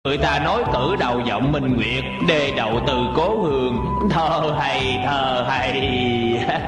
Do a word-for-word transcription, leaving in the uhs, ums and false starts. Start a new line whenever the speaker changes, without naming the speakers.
Người ta nói cử đầu giọng minh nguyệt, đề đầu từ cố hương, thơ hay thơ hay.